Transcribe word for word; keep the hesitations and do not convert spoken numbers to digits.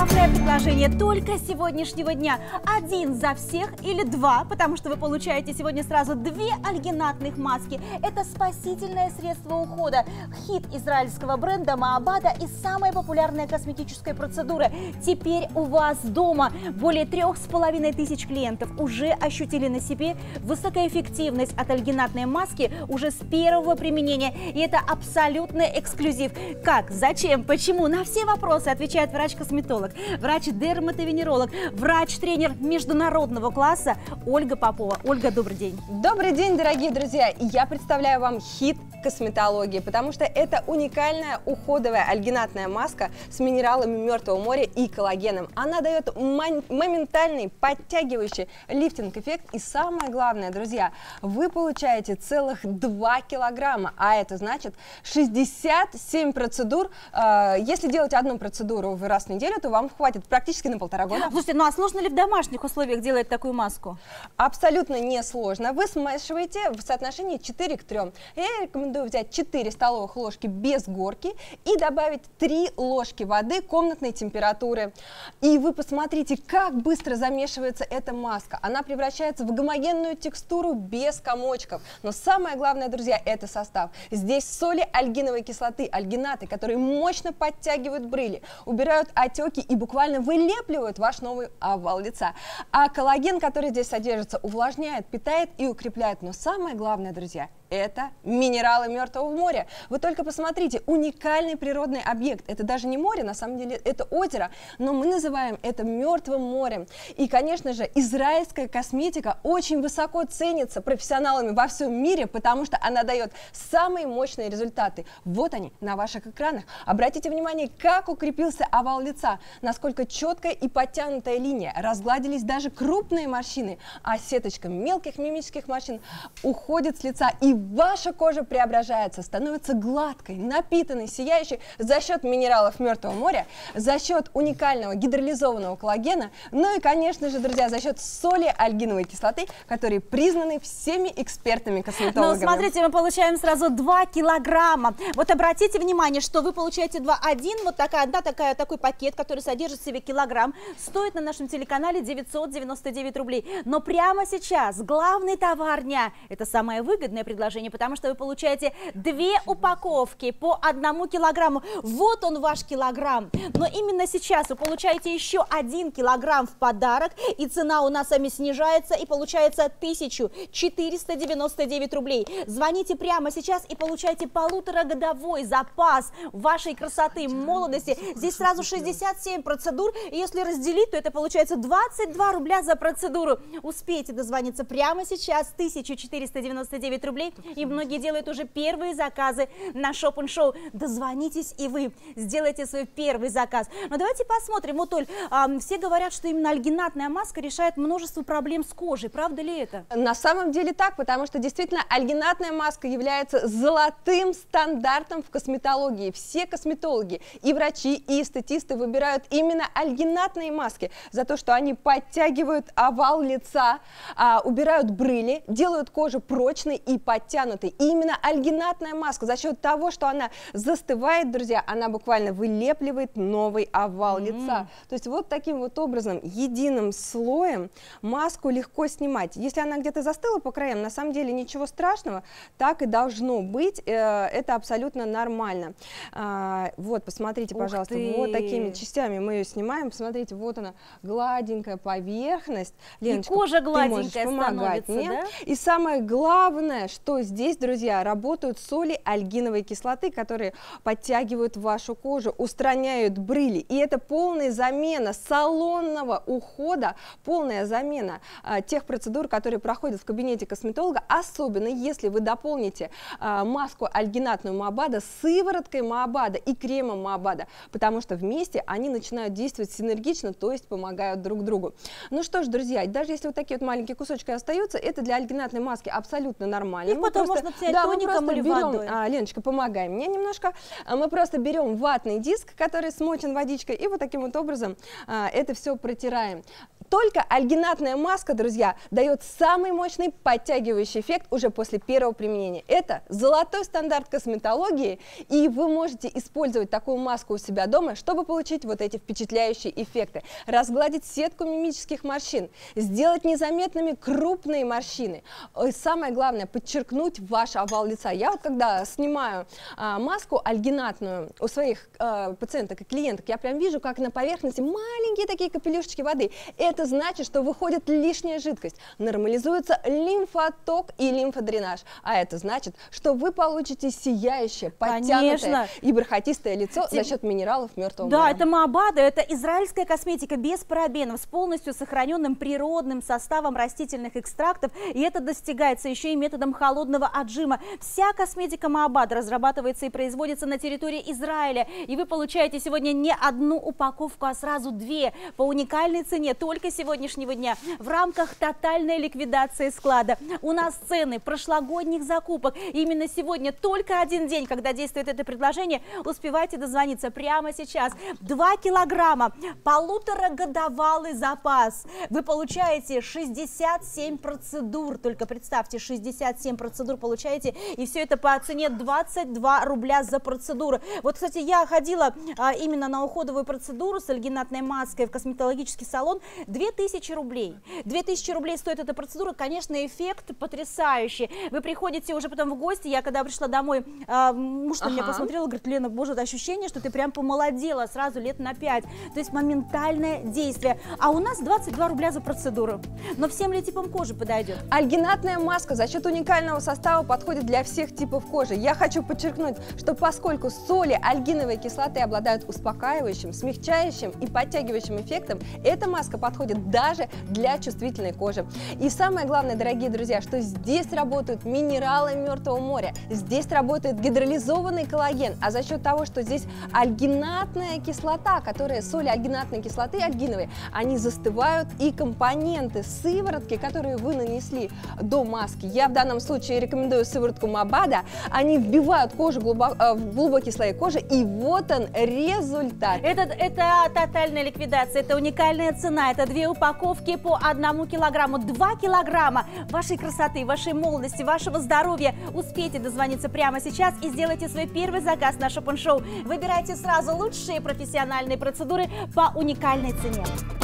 Главное предложение только сегодняшнего дня. Один за всех или два, потому что вы получаете сегодня сразу две альгинатных маски. Это спасительное средство ухода. Хит израильского бренда Маабада и самая популярная косметическая процедура. Теперь у вас дома. Более трех с половиной тысяч клиентов уже ощутили на себе высокоэффективность от альгинатной маски уже с первого применения. И это абсолютный эксклюзив. Как, зачем, почему? На все вопросы отвечает врач-косметолог, врач-дерматовенеролог, врач-тренер международного класса Ольга Попова. Ольга, добрый день. Добрый день, дорогие друзья. Я представляю вам хит косметологии, потому что это уникальная уходовая альгинатная маска с минералами Мертвого моря и коллагеном. Она дает моментальный подтягивающий лифтинг-эффект. И самое главное, друзья, вы получаете целых два килограмма, а это значит шестьдесят семь процедур. Если делать одну процедуру в раз в неделю, то вам хватит практически на полтора года. Слушайте, ну а сложно ли в домашних условиях делать такую маску? Абсолютно несложно. Вы смешиваете в соотношении четыре к трем. Я рекомендую взять четыре столовых ложки без горки и добавить три ложки воды комнатной температуры. И вы посмотрите, как быстро замешивается эта маска. Она превращается в гомогенную текстуру без комочков. Но самое главное, друзья, это состав. Здесь соли альгиновой кислоты, альгинаты, которые мощно подтягивают брыли, убирают отеки и буквально вылепливают ваш новый овал лица. А коллаген, который здесь содержится, увлажняет, питает и укрепляет. Но самое главное, друзья, это минералы Мертвого моря. Вы только посмотрите, уникальный природный объект. Это даже не море, на самом деле это озеро, но мы называем это Мертвым морем. И, конечно же, израильская косметика очень высоко ценится профессионалами во всем мире, потому что она дает самые мощные результаты. Вот они на ваших экранах. Обратите внимание, как укрепился овал лица, насколько четкая и подтянутая линия. Разгладились даже крупные морщины, а сеточка мелких мимических морщин уходит с лица, и ваша кожа преображается, становится гладкой, напитанной, сияющей за счет минералов Мертвого моря, за счет уникального гидролизованного коллагена, ну и, конечно же, друзья, за счет соли альгиновой кислоты, которые признаны всеми экспертами-косметологами. Ну, смотрите, мы получаем сразу два килограмма. Вот обратите внимание, что вы получаете два. Один, вот такая, да, такая, такой пакет, который содержит в себе килограмм, стоит на нашем телеканале девятьсот девяносто девять рублей. Но прямо сейчас главный товар дня – это самое выгодное предложение, потому что вы получаете две упаковки по одному килограмму. Вот он ваш килограмм. Но именно сейчас вы получаете еще один килограмм в подарок, и цена у нас с вами снижается, и получается тысяча четыреста девяносто девять рублей. Звоните прямо сейчас и получайте полуторагодовой запас вашей красоты, молодости. Здесь сразу шестьдесят семь процедур, и если разделить, то это получается двадцать два рубля за процедуру. Успейте дозвониться прямо сейчас, тысяча четыреста девяносто девять рублей. И многие делают уже первые заказы на шоп-н-шоу. Дозвонитесь и вы сделайте свой первый заказ. Но давайте посмотрим. Вот, Оль, э, все говорят, что именно альгинатная маска решает множество проблем с кожей. Правда ли это? На самом деле так, потому что действительно альгинатная маска является золотым стандартом в косметологии. Все косметологи, и врачи, и эстетисты выбирают именно альгинатные маски за то, что они подтягивают овал лица, а, убирают брыли, делают кожу прочной и подтянутой. И именно альгинатная маска за счет того, что она застывает, друзья, она буквально вылепливает новый овал mm. лица. То есть вот таким вот образом, единым слоем маску легко снимать. Если она где-то застыла по краям, на самом деле ничего страшного, так и должно быть, это абсолютно нормально. Вот, посмотрите, Ух пожалуйста, ты. вот такими частями мы ее снимаем. Посмотрите, вот она, гладенькая поверхность. Леночка, и кожа гладенькая становится, мне. Да? И самое главное, что здесь, друзья, работают соли альгиновой кислоты, которые подтягивают вашу кожу, устраняют брыли. И это полная замена салонного ухода, полная замена а, тех процедур, которые проходят в кабинете косметолога, особенно если вы дополните а, маску альгинатную Маабада с сывороткой Маабада и кремом Маабада, потому что вместе они начинают действовать синергично, то есть помогают друг другу. Ну что ж, друзья, даже если вот такие вот маленькие кусочки остаются, это для альгинатной маски абсолютно нормально. Их потом просто, можно снять да, тоником или берем, водой. А, Леночка, помогай мне немножко. Мы просто берем ватный диск, который смочен водичкой, и вот таким вот образом а, это все протираем. только альгинатная маска, друзья, дает самый мощный подтягивающий эффект уже после первого применения. Это золотой стандарт косметологии, и вы можете использовать такую маску у себя дома, чтобы получить вот эти впечатляющие эффекты. Разгладить сетку мимических морщин, сделать незаметными крупные морщины. И самое главное, подчеркнуть ваш овал лица. Я вот когда снимаю а, маску альгинатную у своих а, пациенток и клиенток, я прям вижу, как на поверхности маленькие такие капелюшечки воды. Это значит, что выходит лишняя жидкость, нормализуется лимфоток и лимфодренаж. А это значит, что вы получите сияющее, подтянутое Конечно. и бархатистое лицо за счет минералов мертвого Да, моря. это Маабада, это израильская косметика без парабенов, с полностью сохраненным природным составом растительных экстрактов, и это достигается еще и методом холодного отжима. Вся косметика Маабада разрабатывается и производится на территории Израиля, и вы получаете сегодня не одну упаковку, а сразу две по уникальной цене только сегодняшнего дня в рамках тотальной ликвидации склада. У нас цены прошлогодних закупок. И именно сегодня только один день, когда действует это предложение, успевайте дозвониться прямо сейчас. два килограмма, полуторагодовалый запас. Вы получаете шестьдесят семь процедур. Только представьте, шестьдесят семь процедур получаете. И все это по цене двадцать два рубля за процедуру. Вот, кстати, я ходила а, именно на уходовую процедуру с альгинатной маской в косметологический салон. две тысячи рублей. две тысячи рублей стоит эта процедура. Конечно, эффект потрясающий. Вы приходите уже потом в гости. Я когда пришла домой, а, муж на ага. меня посмотрел и говорит: Лена, боже, это ощущение, что ты прям помолодела сразу лет на пять. То есть моментальное действие. А у нас двадцать два рубля за процедуру. Но всем ли типам кожи подойдет? Альгинатная маска за счет уникального состава подходит для всех типов кожи. Я хочу подчеркнуть, что поскольку соли альгиновой кислоты обладают успокаивающим, смягчающим и подтягивающим эффектом, эта маска подходит даже для чувствительной кожи. И самое главное, дорогие друзья, что здесь работают минералы мертвого моря, здесь работает гидролизованный коллаген, а за счет того, что здесь альгинатная кислота, которая соли альгинатной кислоты альгиновой, они застывают, и компоненты сыворотки, которые вы нанесли до маски, я в данном случае рекомендую сыворотку Маабада, они вбивают кожу глубоко, в глубокие слои кожи, и вот он результат. Это, это тотальная ликвидация, это уникальная цена, это две упаковки по одному килограмму, два килограмма вашей красоты, вашей молодости, вашего здоровья. Успейте дозвониться прямо сейчас и сделайте свой первый заказ на Шопен Шоу. Выбирайте сразу лучшие профессиональные процедуры по уникальной цене.